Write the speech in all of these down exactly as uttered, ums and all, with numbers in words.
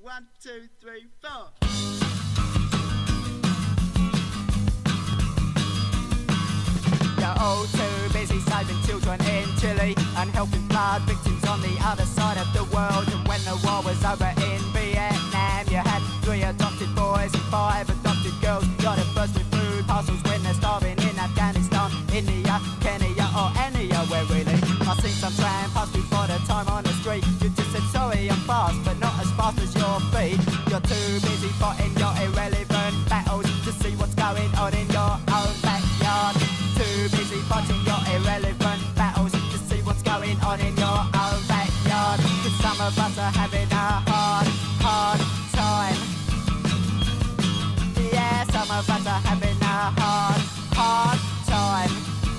One, two, three, four. You're all too busy saving children in Chile and helping flood victims on the other side of the world. And when the war was over in Vietnam, you had three adopted boys and five adopted girls. You're the first with food parcels when they're starving in Afghanistan, India, Kenya or anywhere really. I've seen some tramp pass before the time on the street. You just said sorry I'm fast, but not as fast as your feet. You're too busy fighting your irrelevant battles to see what's going on in your own backyard. Too busy fighting your irrelevant battles to see what's going on in your own backyard. Cause some of us are having a hard, hard time. Yeah, some of us are having a hard, hard time.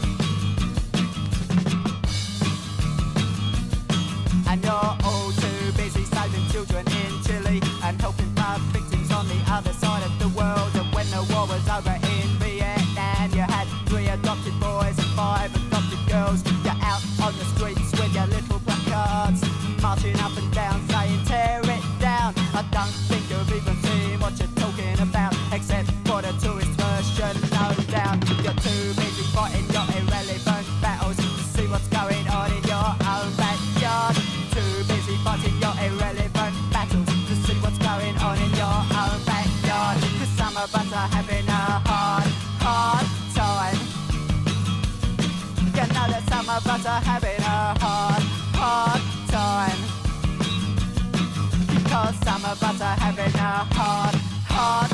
And you're all too busy saving children in Chile and helping flood victims on the other side of the world. And when the war was over in Vietnam, you had three adopted boys and five adopted girls. You're out on the streets with your little placards, marching up and down saying tear it down. I don't think you've even seen what you're talking about, except for the tourist version, no doubt. You're too busy fighting your irrelevant battles to see what's going on in your own backyard. Too busy fighting your irrelevant battles to see what's going on in your own backyard. Cause some of us are having a hard, hard time. You know that some of us are having a hard, hard time. Because some of us are having a hard, hard